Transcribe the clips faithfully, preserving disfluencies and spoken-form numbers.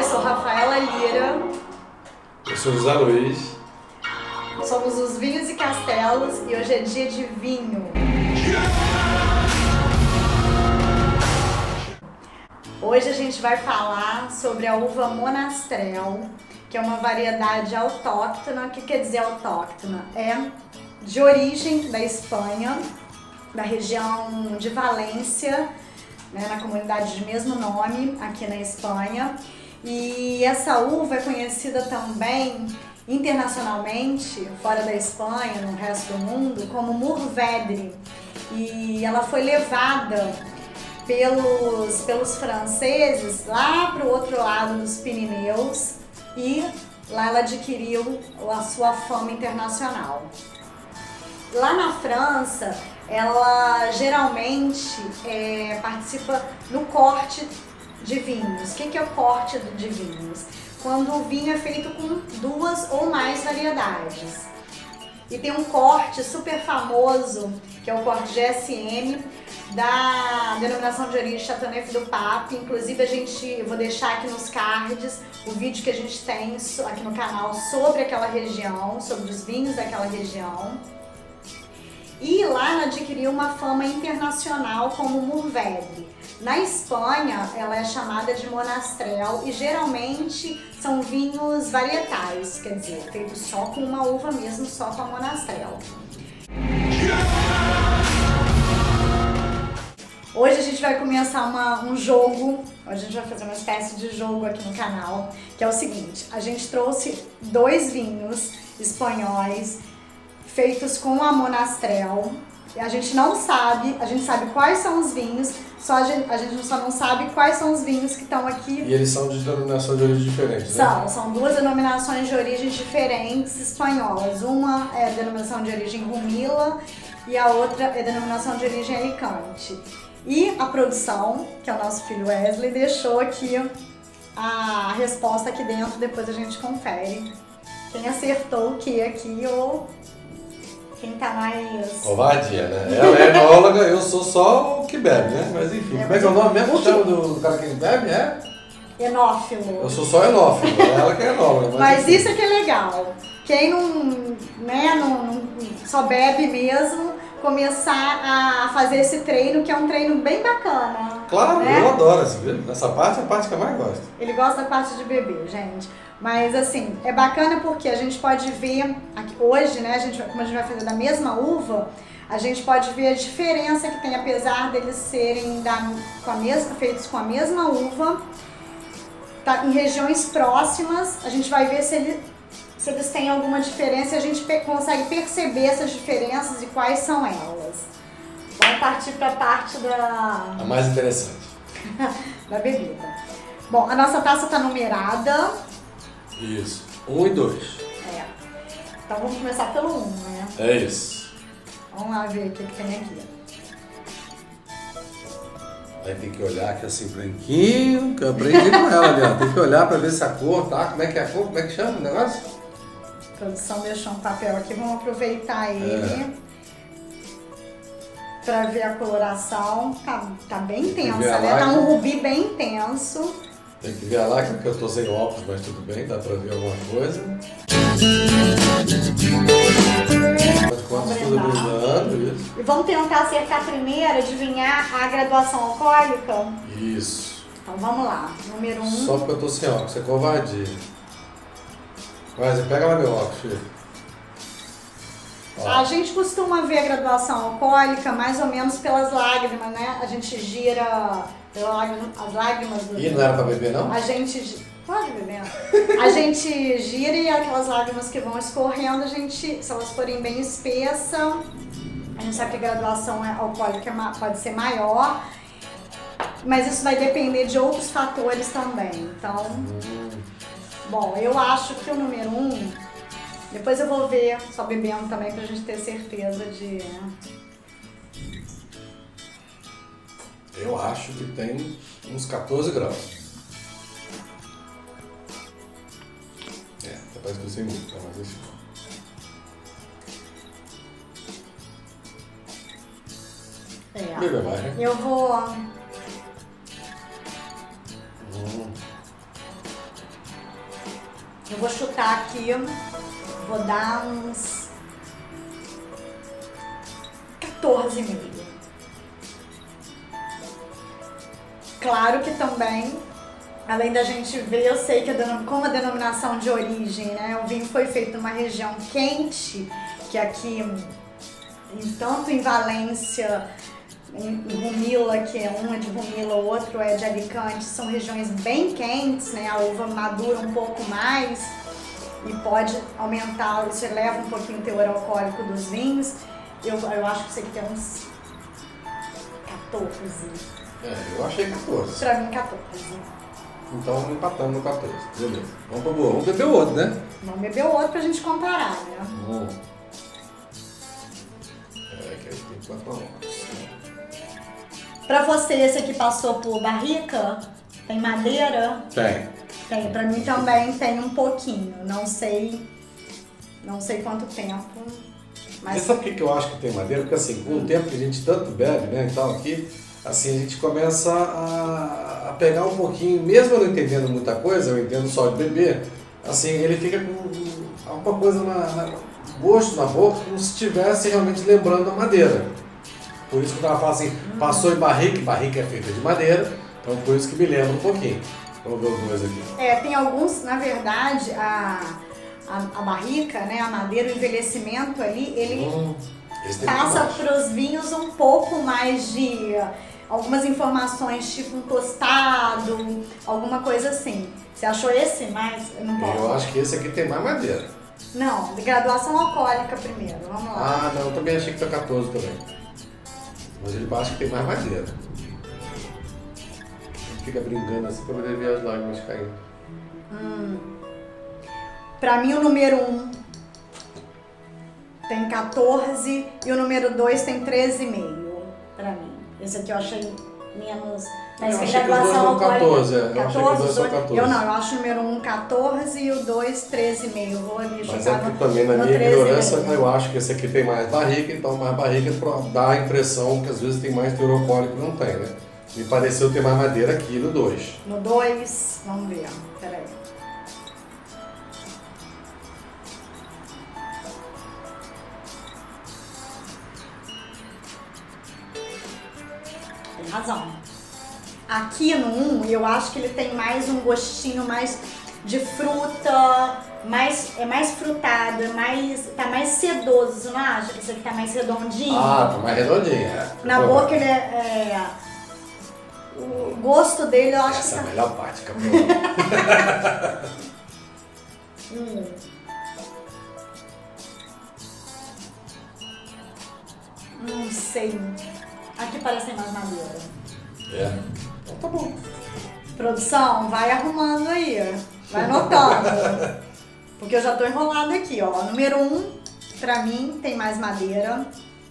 sou Rafaela Lira. Eu sou José Luiz. Somos os Vinhos e Castelos e hoje é dia de vinho. Hoje a gente vai falar sobre a uva Monastrell, que é uma variedade autóctona. O que quer dizer autóctona? É de origem da Espanha, da região de Valência, né, na comunidade de mesmo nome, aqui na Espanha. E essa uva é conhecida também internacionalmente, fora da Espanha, no resto do mundo, como Mourvèdre. E ela foi levada pelos, pelos franceses lá para o outro lado dos Pirineus e lá ela adquiriu a sua fama internacional. Lá na França, ela geralmente é, participa no corte de vinhos. O que é o corte de vinhos? Quando o vinho é feito com duas ou mais variedades. E tem um corte super famoso, que é o corte G S M, da denominação de origem Châteauneuf du Pape. Inclusive, a gente, eu vou deixar aqui nos cards o vídeo que a gente tem aqui no canal sobre aquela região, sobre os vinhos daquela região. E lá ela adquiriu uma fama internacional como Mourvèdre. Na Espanha, ela é chamada de Monastrell e geralmente são vinhos varietais, quer dizer, feitos só com uma uva mesmo, só com a Monastrell. Hoje a gente vai começar uma, um jogo, a gente vai fazer uma espécie de jogo aqui no canal, que é o seguinte: a gente trouxe dois vinhos espanhóis feitos com a Monastrell. A gente não sabe, a gente sabe quais são os vinhos, só a gente, a gente só não sabe quais são os vinhos que estão aqui. E eles são de denominação de origem diferentes, né? São, são duas denominações de origens diferentes espanholas. Uma é a denominação de origem Rumila e a outra é a denominação de origem Alicante. E a produção, que é o nosso filho Wesley, deixou aqui a resposta aqui dentro, depois a gente confere quem acertou o que aqui ou quem tá mais... Covardia, né? Ela é enóloga, eu sou só o que bebe, né? Mas enfim, é, como é que é o nome mesmo que que... chama do, do cara que bebe? É? Enófilo. Eu sou só enófilo, ela que é enóloga. Mas, mas enfim. isso é que é legal. Quem não, né, não, não só bebe mesmo, começar a fazer esse treino, que é um treino bem bacana. Claro, né? eu adoro essa, viu? Essa parte é a parte que eu mais gosto. Ele gosta da parte de beber, gente. Mas assim, é bacana porque a gente pode ver, aqui, hoje, né, a gente, como a gente vai fazer da mesma uva, a gente pode ver a diferença que tem, apesar deles serem da, com a mesma, feitos com a mesma uva, tá, em regiões próximas, a gente vai ver se, ele, se eles têm alguma diferença e a gente pe consegue perceber essas diferenças e quais são elas. Vamos partir para a parte da... A mais interessante. da bebida. Bom, a nossa taça está numerada. Isso. Um e dois. É. Então vamos começar pelo um, né? É isso. Vamos lá ver o que, que tem aqui. Aí tem que olhar aqui assim, branquinho, que eu aprendi com ela ali, ó. Tem que olhar pra ver se a cor, tá? Como é que é a cor? Como é que chama o negócio? A produção deixou um papel aqui, vamos aproveitar ele. É. Pra ver a coloração. Tá, tá bem intensa, né? Tá um rubi bem intenso. Tem que ver a lágrima, porque eu tô sem óculos, mas tudo bem, dá pra ver alguma coisa. Enquanto tudo brilhando, isso. E vamos tentar acertar primeiro, adivinhar a graduação alcoólica? Isso. Então vamos lá, número um. Só porque eu tô sem óculos, é covardia. Mas pega lá meu óculos, filho. Ó. A gente costuma ver a graduação alcoólica mais ou menos pelas lágrimas, né? A gente gira as lágrimas do... Ih, não era pra beber, não? A gente... Pode beber. A gente gira e aquelas lágrimas que vão escorrendo, a gente, se elas forem bem espessas, a gente sabe que a graduação alcoólica pode ser maior, mas isso vai depender de outros fatores também. Então, hum. bom, eu acho que o número um, depois eu vou ver só bebendo também pra gente ter certeza de... Eu acho que tem uns quatorze graus. É, parece que eu sei muito, mas enfim. É. Bebê vai, né? Eu vou... Hum. Eu vou chutar aqui, vou dar uns quatorze e meio. Claro que também, além da gente ver, eu sei que a, como a denominação de origem, né? O vinho foi feito numa região quente, que aqui, em, tanto em Valência, em Rumila, que é uma de Rumila, o outro é de Alicante, são regiões bem quentes, né? A uva madura um pouco mais e pode aumentar, isso eleva um pouquinho o teor alcoólico dos vinhos. Eu, eu acho que isso aqui tem uns quatorze. É, eu achei quatorze. Pra mim, quatorze. Então empatamos no quatorze. Beleza. Vamos pra boa. Vamos beber o outro, né? Vamos beber o outro pra gente comparar, né? Hum. É, que a gente tem quatro horas. Pra você, esse aqui passou por barrica? Tem madeira? Tem. Tem. Pra mim também tem um pouquinho. Não sei. Não sei quanto tempo. Mas... Você sabe por que que eu acho que tem madeira? Porque assim, com o tempo que a gente tanto bebe, né, e tal, aqui, assim, a gente começa a, a pegar um pouquinho, mesmo eu não entendendo muita coisa, eu entendo só de beber, assim, ele fica com alguma coisa na, na gosto na boca, como se estivesse realmente lembrando a madeira. Por isso que eu tava falando assim, passou em barrica, barrica é feita de madeira, então por isso que me lembra um pouquinho. Vamos ver os dois aqui. É, tem alguns, na verdade, a, a, a barrica, né, a madeira, o envelhecimento ali, ele hum, passa para os vinhos um pouco mais de algumas informações, tipo um tostado, alguma coisa assim. Você achou esse mais? Eu não posso. Eu acho que esse aqui tem mais madeira. Não, de graduação alcoólica primeiro, vamos lá. Ah, não, eu também achei que foi quatorze também. Mas ele acha que tem mais madeira. A gente fica brincando assim pra poder ver as lágrimas caindo. Hum. Pra mim o número um tem quatorze e o número dois tem treze e meio. Pra mim. Esse aqui eu achei menos. Mas Eu achei que os dois são quatorze, é. Eu achei que os dois são quatorze. Eu não, eu acho o número um quatorze e o dois treze e meio. Vou ali Mas chutar é que no- também, na no minha treze e meio. ignorância, eu acho que esse aqui tem mais barriga, então mais barriga pra dar a impressão que às vezes tem mais teor alcoólico e não tem, né? Me pareceu ter mais madeira aqui no dois. No dois, vamos ver. Peraí. Tem razão. Aqui no um, eu acho que ele tem mais um gostinho mais de fruta, mais, é mais frutado, é mais, tá mais sedoso. Você não acha que esse aqui tá mais redondinho? Ah, tá mais redondinho, é. Na boca ele é, é... O gosto dele eu acho Essa é a que tá... melhor parte, Capô. Hum. Não sei. Aqui parece mais madeira. É. Então tá bom. Produção, vai arrumando aí. Vai anotando. Porque eu já tô enrolada aqui, ó. Número um, pra mim, tem mais madeira.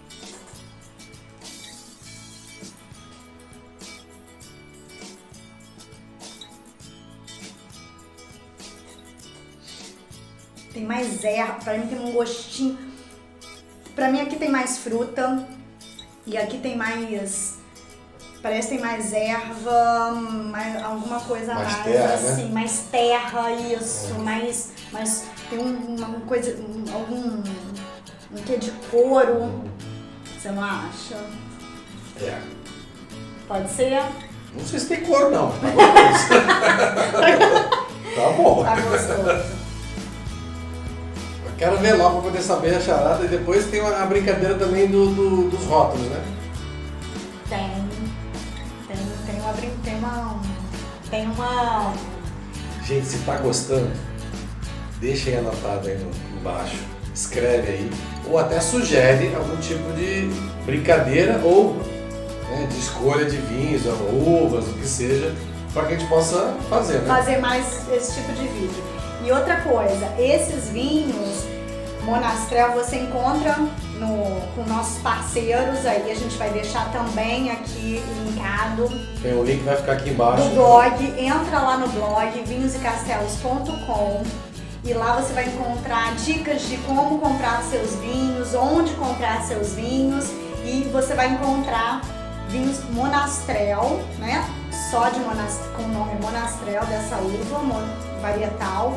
Tem mais erva, pra mim tem um gostinho. Pra mim aqui tem mais fruta. E aqui tem mais... Parece que tem mais erva, mais, alguma coisa Mais mais, terra, assim, né? mais terra, isso, É. mais, mais tem um- uma coisa, um- algum, um quê de couro, você não acha? É. Pode ser? Não sei se tem cor, não. Tá gostoso. Tá bom. Tá gostoso. Eu quero ver lá pra poder saber a charada. E depois tem a brincadeira também do, do- dos rótulos, né? Tem, tem, tem uma, brin- tem uma, tem uma, Gente, se tá gostando, deixa aí anotado aí no, embaixo. Escreve aí. Ou até sugere algum tipo de brincadeira ou né, de escolha de vinhos, ou uvas, o que seja, para que a gente possa fazer, né? fazer mais esse tipo de vídeo. E outra coisa, esses vinhos Monastrell você encontra no, com nossos parceiros aí, a gente vai deixar também aqui linkado Tem o link que vai ficar aqui embaixo. no blog, entra lá no blog vinhos e castelos ponto com e lá você vai encontrar dicas de como comprar seus vinhos, onde comprar seus vinhos e você vai encontrar vinhos Monastrell, né? Só de Monastrell, com o nome Monastrell dessa uva mon- varietal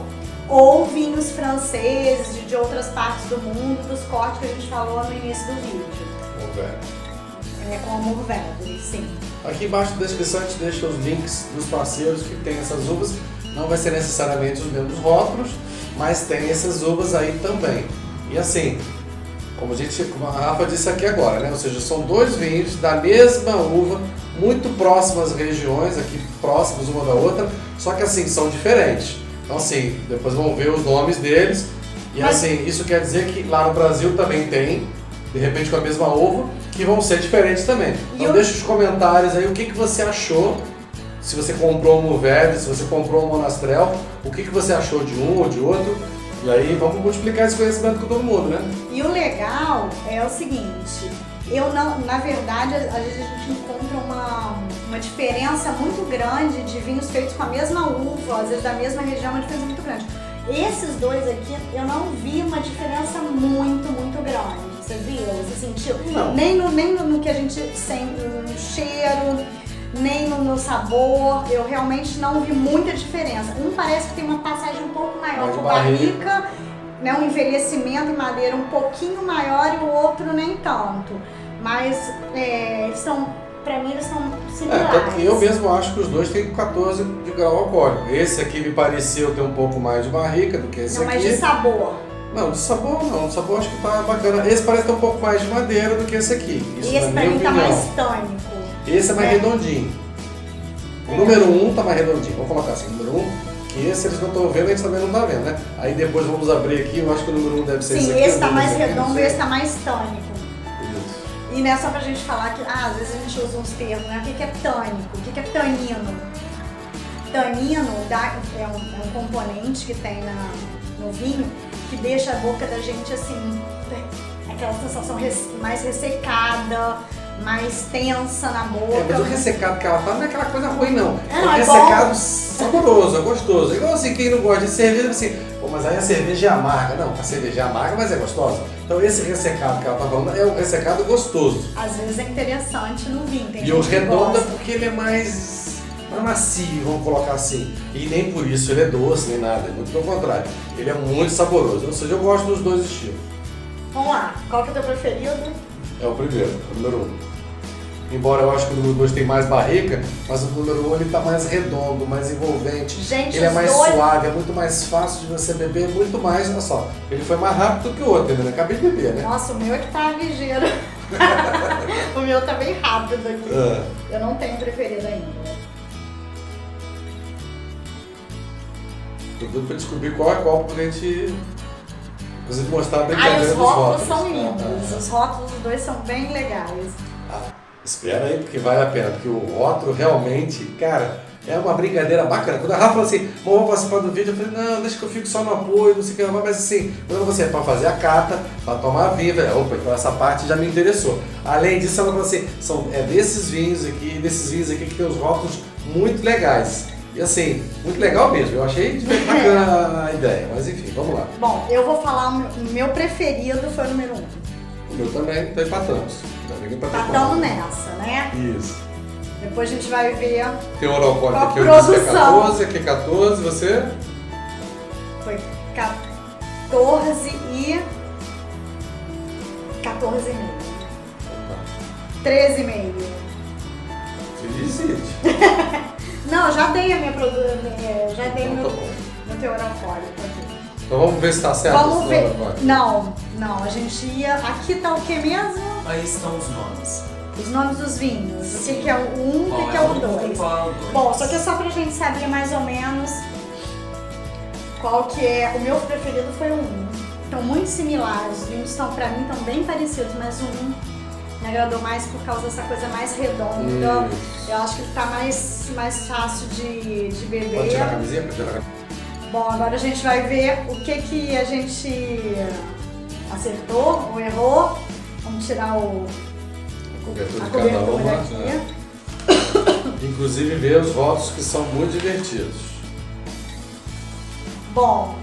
ou vinhos franceses de, de outras partes do mundo, dos cortes que a gente falou no início do vídeo. Mourvèdre. É com a Mourvèdre, sim. Aqui embaixo da descrição a gente deixa os links dos parceiros que tem essas uvas. Não vai ser necessariamente os mesmos rótulos, mas tem essas uvas aí também. E assim, como a, gente, como a Rafa disse aqui agora, né? Ou seja, são dois vinhos da mesma uva, muito próximas regiões, aqui próximas uma da outra, só que assim, são diferentes. Então assim, depois vão ver os nomes deles. E Mas... assim, isso quer dizer que lá no Brasil também tem, de repente com a mesma uva, que vão ser diferentes também. Então eu... deixa os comentários aí o que, que você achou, se você comprou um Mourvèdre, se você comprou um Monastrell, o que, que você achou de um ou de outro. E aí vamos multiplicar esse conhecimento com todo mundo, né? E o legal é o seguinte, eu não, na verdade, às vezes a gente encontra uma, uma diferença muito grande de vinhos feitos com a mesma uva, às vezes da mesma região, uma diferença muito grande. Esses dois aqui, eu não vi uma diferença muito, muito grande. Você viu? Você sentiu? Não. Nem no, nem no que a gente sente no cheiro, nem no, no sabor, eu realmente não vi muita diferença. Um parece que tem uma passagem um pouco maior Mais por barrica, barrica, né, um envelhecimento em madeira um pouquinho maior e o outro nem tanto. Mas é, eles são, pra mim, eles são similares. É, tanto que eu mesmo acho que os dois têm quatorze de grau alcoólico. Esse aqui me pareceu ter um pouco mais de barrica do que esse não, aqui. mas de sabor. Não, de sabor não, de sabor acho que tá bacana. Esse parece ter um pouco mais de madeira do que esse aqui. Isso E esse na pra minha mim opinião. tá mais tânico. Esse é mais É. redondinho. O número um tá mais redondinho, vamos colocar assim, número um, que esse eles não estão vendo, a gente também não tá vendo, né? Aí depois vamos abrir aqui, eu acho que o número um deve ser esse Sim, aqui. esse tá o mais número aqui, não redondo e sei. esse tá mais tânico. Isso. E não é só pra gente falar que, ah, às vezes a gente usa uns termos, né? O que que é tânico? O que que é tanino? Tanino dá, é, um, é um componente que tem na, no vinho que deixa a boca da gente assim, aquela sensação res, mais ressecada, mais tensa na boca. É, mas o ressecado que ela fala não é aquela coisa ruim, não. É, É não, um é ressecado bom. saboroso, é gostoso. É igual assim, quem não gosta de cerveja, assim, pô, mas aí a cerveja é amarga. Não, a cerveja é amarga, mas é gostosa. Então esse ressecado que ela tá falando é um ressecado gostoso. Às vezes é interessante no vinho. Tem E gente o que redondo é gosta. porque ele é mais, mais macio, vamos colocar assim. E nem por isso ele é doce, nem nada. Muito pelo contrário. Ele é muito saboroso. Ou seja, eu gosto dos dois estilos. Vamos lá, qual que é o teu preferido? É o primeiro, o número um. Embora eu acho que o número dois tem mais barrica, mas o número um ele tá mais redondo, mais envolvente. Gente, ele é os mais dois- suave, é muito mais fácil de você beber, muito mais, olha só. Ele foi mais rápido que o outro, né? Acabei de beber, né? Nossa, o meu é que tá ligeiro. O meu tá bem rápido aqui. Ah. Eu não tenho preferido ainda. Tô doido pra descobrir qual é qual pra gente, inclusive, mostrar a Ai, brincadeira os dos rótulos rótulos. são Ah, lindos. ah, Os rótulos dos dois são bem legais. ah. Espera aí, porque vale a pena, porque o rótulo realmente, cara, é uma brincadeira bacana. Quando a Rafa falou assim, bom, vamos participar do vídeo, eu falei, não, deixa que eu fico só no apoio, não sei o que, mas assim, quando você é pra fazer a cata, pra tomar vinho, eu falei, opa, então essa parte já me interessou. Além disso, ela falou assim, são, é desses vinhos aqui, desses vinhos aqui que tem os rótulos muito legais. E assim, muito legal mesmo, eu achei bacana a ideia, mas enfim, vamos lá. Bom, eu vou falar, o meu, o meu preferido foi o número um. O meu também, então empatamos. Também empatamos. Empatamos nessa, né? Isso. Depois a gente vai ver. Tem o oral Qual aqui, eu disse que é produção? quatorze, aqui é quatorze, você? Foi quatorze e. quatorze e meio. treze e meio. Você decide. Não, eu já dei a minha produção. Já dei Então meu, tá bom. meu teor alcoólico aqui. Então vamos ver se tá certo. Vamos esse ver. oral aqui. Não, não, a gente ia. Aqui tá o que mesmo? Aí estão os nomes. Os nomes dos vinhos. O que, que é o um, o Qual que, que é o um, dois. qual é o dois? Bom, só que é só pra gente saber mais ou menos qual que é. O meu preferido foi o um. Estão muito similares, os vinhos estão, pra mim, estão bem parecidos, mas o um me agradou mais por causa dessa coisa mais redonda. Isso. Eu acho que ele tá mais, mais fácil de, de beber. Pode tirar a camisinha? Pode tirar a camisinha. Bom, agora a gente vai ver o que, que a gente acertou ou errou. Vamos tirar o, A cobertura a de cada cobertura uma. aqui. Né? Inclusive ver os rótulos que são muito divertidos. Bom,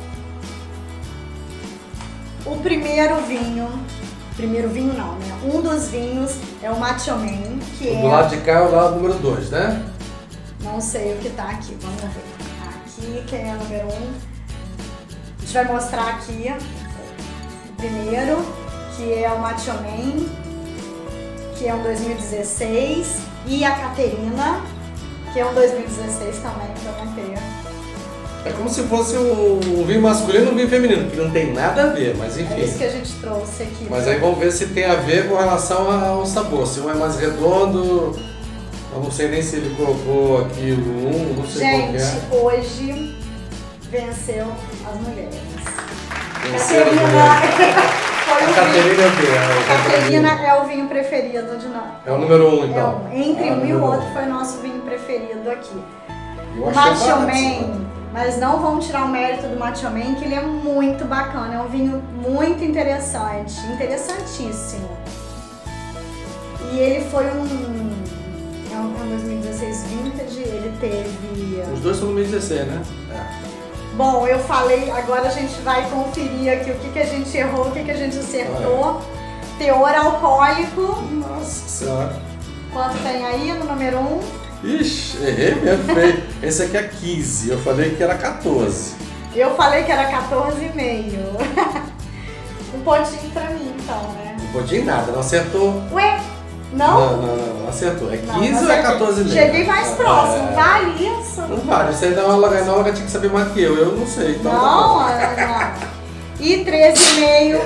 o primeiro vinho, primeiro vinho não, né? Um dos vinhos é o Machomen, que Do é, lado de cá é o lado número dois, né? não sei o que tá aqui, vamos ver. Aqui que é o número um, gente vai mostrar aqui o primeiro, que é o Machomen, que é um dois mil e dezesseis, e a Caterina, que é um dois mil e dezesseis também, que eu não tenho. É como se fosse um vinho masculino e um vinho feminino, que não tem nada a ver, mas enfim. É isso que a gente trouxe aqui. Mas aí vamos ver se tem a ver com relação ao sabor. Se um é mais redondo, eu não sei nem se ele colocou aqui o um, não sei gente, qual que é. Hoje venceu as mulheres. Venceu as mulheres. Foi a Caterina é o quê? A Caterina é o vinho preferido de nós. É o número um, então. É um. Entre ah, um e o outro foi o nosso vinho preferido aqui. Eu o Machomen, mas não vamos tirar o mérito do Machomen, que ele é muito bacana. É um vinho muito interessante, interessantíssimo. E ele foi um, é um, um dois mil e dezesseis vintage, ele teve... Os dois são dois mil e dezesseis, né? É. Bom, eu falei, agora a gente vai conferir aqui o que, que a gente errou, o que, que a gente acertou. Ah, é. Teor alcoólico. Nossa senhora. Quanto tem aí no número um? Ixi, errei mesmo, feio. Esse aqui é quinze, eu falei que era quatorze. Eu falei que era quatorze e meio. Um pontinho pra mim, então, né? Um pontinho nada, não acertou. Ué? Não? Não, não, não, não acertou. É quinze não, ou é quatorze e meio? Cheguei mais próximo, é... vale isso? Não vale, isso aí dá uma Olga tinha que saber mais que eu, eu não sei. Então não, não. E treze e meio.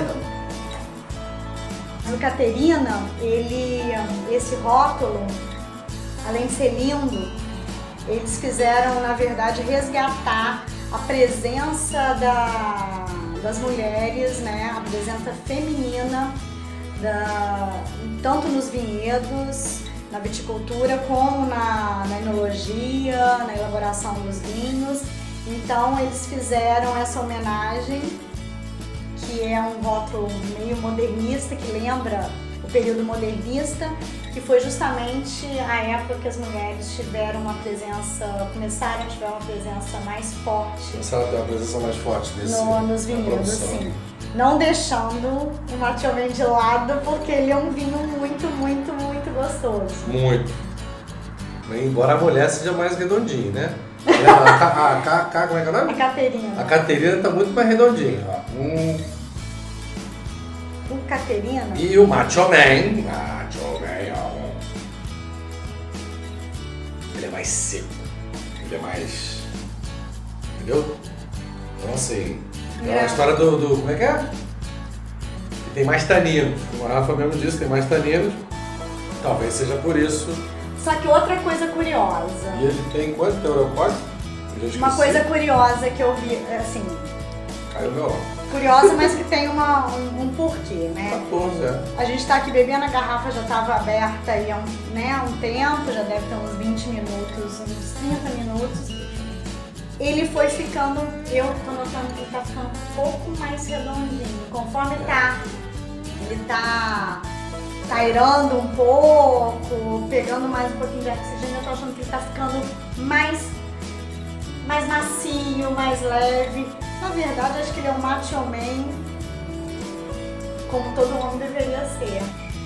O Caterina, ele, esse rótulo, além de ser lindo, eles quiseram, na verdade, resgatar a presença da, das mulheres, né, a presença feminina, da, tanto nos vinhedos, na viticultura, como na, na enologia, na elaboração dos vinhos. Então eles fizeram essa homenagem, que é um rótulo meio modernista, que lembra o período modernista, que foi justamente a época que as mulheres tiveram uma presença, começaram a ter uma presença mais forte. Começaram a ter uma presença mais forte nesse, no, nos vinhedos, sim. Não deixando o Machomen de lado, porque ele é um vinho muito, muito, muito gostoso. Muito. Embora a mulher seja mais redondinha, né? A, a, a, a, como é que é o nome? A Caterina. A Caterina tá muito mais redondinha. Ó. Um... O Caterina. E o Machomen. Machomen, ó. Ele é mais seco. Ele é mais... Entendeu? Então assim... É a história do, do... Como é que é? Que tem mais taninos. O Rafa mesmo disse, tem mais taninos. Talvez seja por isso. Só que outra coisa curiosa. E ele tem quanto teorocóide? Uma coisa curiosa que eu vi, assim... Caiu meu óculos. Curiosa, mas que tem uma, um, um porquê, né? quatorze, é. A gente tá aqui bebendo, a garrafa já estava aberta aí há um, né, há um tempo, já deve ter uns vinte minutos, uns trinta minutos. Ele foi ficando, eu tô notando que ele tá ficando um pouco mais redondinho. Conforme tá, ele tá tairando um pouco, pegando mais um pouquinho de oxigênio, eu tô achando que ele tá ficando mais, mais macio, mais leve. Na verdade, acho que ele é um Machomen, como todo homem deveria ser.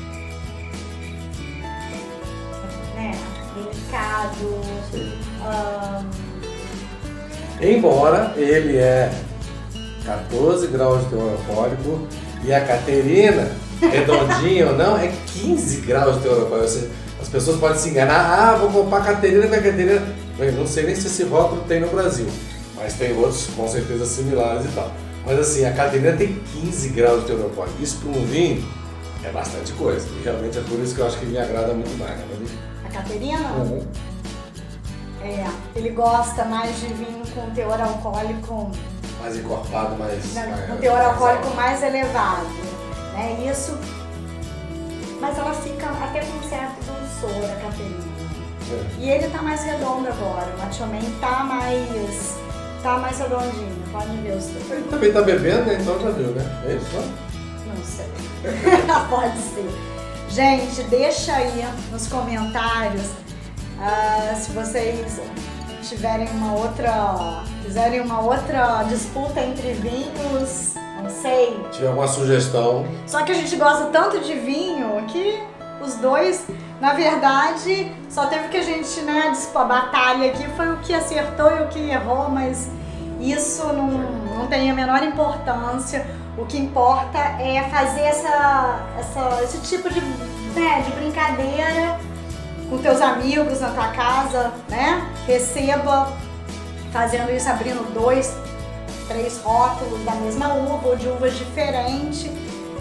Né? Delicado. Um... Embora ele é quatorze graus de teor alcoólico e a Caterina, redondinha ou não, é quinze graus de teor alcoólico. Ou seja, as pessoas podem se enganar, ah, vou comprar a Caterina com a Caterina. Eu não sei nem se esse rótulo tem no Brasil, mas tem outros com certeza similares e tal. Mas assim, a Caterina tem quinze graus de teor alcoólico. Isso para um vinho é bastante coisa. E realmente é por isso que eu acho que me agrada muito mais. Né? A Caterina? Uhum. É, ele gosta mais de vinho com teor alcoólico mais encorpado, mais... Não, mais um teor mais alcoólico alto. mais elevado, né? Isso, mas ela fica até com um certo dulçor, a Caterina. É. E ele tá mais redondo agora, o Machomen tá mais, tá mais redondinho, pode ver os dois. Ele também tá bebendo, né? Então já viu, né? É isso, não? Não sei. Pode ser. Gente, deixa aí nos comentários uh, se vocês tiverem uma outra, fizerem uma outra disputa entre vinhos, não sei. Se tiver alguma sugestão. Só que a gente gosta tanto de vinho que os dois, na verdade, só teve que a gente, né, a batalha aqui foi o que acertou e o que errou, mas isso não, não tem a menor importância. O que importa é fazer essa, essa, esse tipo de, né, de brincadeira com teus amigos na tua casa, né? Receba fazendo isso, abrindo dois, três rótulos da mesma uva ou de uvas diferentes.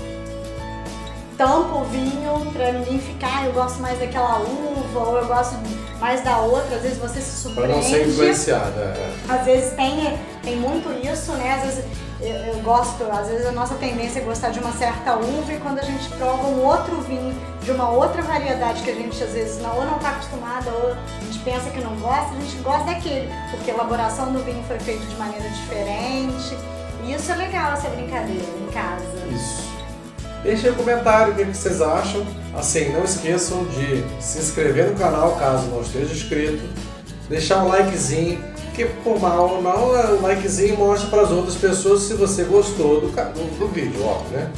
Tampa o vinho pra ninguém ficar, eu gosto mais daquela uva ou eu gosto mais da outra, às vezes você se surpreende. Pra não ser influenciada. É. Às vezes tem, tem muito isso, né? Às vezes eu, eu gosto, às vezes a nossa tendência é gostar de uma certa uva e quando a gente prova um outro vinho de uma outra variedade que a gente às vezes não, ou não está acostumada ou a gente pensa que não gosta, a gente gosta daquele, porque a elaboração do vinho foi feita de maneira diferente. E isso é legal, essa brincadeira em casa. Isso. Deixem um comentário o que vocês acham. Assim, não esqueçam de se inscrever no canal caso não esteja inscrito, deixar um likezinho, que por mal não o likezinho mostra para as outras pessoas se você gostou do, do, do vídeo, óbvio, né?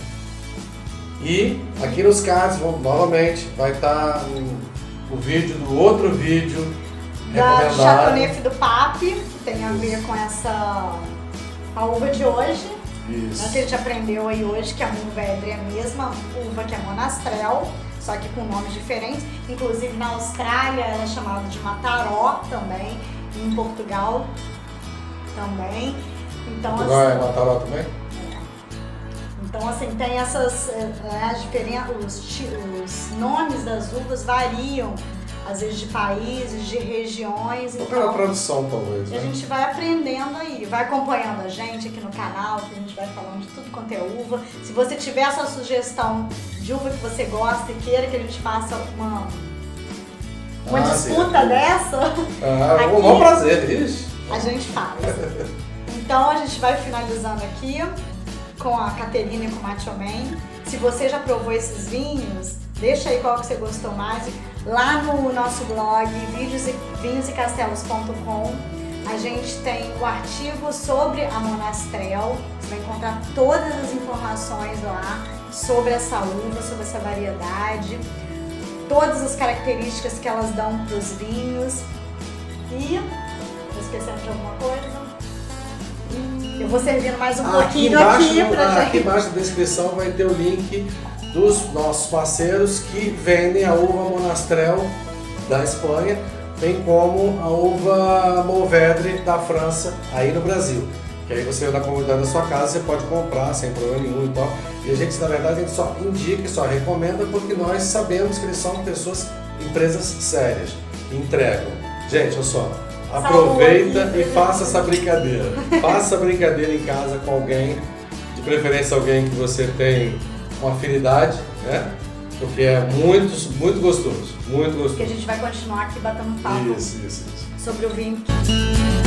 E aqui nos cards, novamente, vai estar o, o vídeo do outro vídeo da Chateauneuf do Pape, que tem a ver com essa a uva de hoje. Isso. Que a gente aprendeu aí hoje que a Mourvèdre é a mesma uva que a Monastrell, só que com nomes diferentes. Inclusive na Austrália ela é chamada de Mataró também, e em Portugal também. Então, Portugal assim, é Mataró também? É. Então assim, tem essas é, as diferenças, os, os nomes das uvas variam, às vezes de países, de regiões. Ou então, pela tradução, talvez. E né? a gente vai aprendendo aí, vai acompanhando a gente aqui no canal, que a gente vai falando de tudo quanto é uva. Se você tiver a sua sugestão de uva que você gosta e queira que a gente faça uma, uma Ah, disputa sim. dessa, Ah, aqui, um bom prazer, isso. a gente faz. Então a gente vai finalizando aqui com a Caterina e com o Machomen. Se você já provou esses vinhos, deixa aí qual que você gostou mais. Lá no nosso blog, vinhos e castelos ponto com, a gente tem o artigo sobre a Monastrell. Você vai encontrar todas as informações lá sobre essa uva, sobre essa variedade, todas as características que elas dão para os vinhos. E, tô esquecendo de alguma coisa? Eu vou servindo mais um Ah, pouquinho aqui aqui, embaixo, pra ah, gente. aqui embaixo da descrição vai ter o link dos nossos parceiros que vendem a uva Monastrell da Espanha, bem como a uva Mourvèdre da França aí no Brasil. Que aí você na comunidade da sua casa você pode comprar sem problema nenhum e tal. E a gente, na verdade, a gente só indica e só recomenda porque nós sabemos que eles são pessoas, empresas sérias, que entregam. Gente, olha só, aproveita Saúde. e faça essa brincadeira. Faça a brincadeira em casa com alguém, de preferência alguém que você tem uma afinidade, né? Porque é muito, muito gostoso, muito gostoso. Que a gente vai continuar aqui batendo papo Isso, isso, isso. sobre o vinho.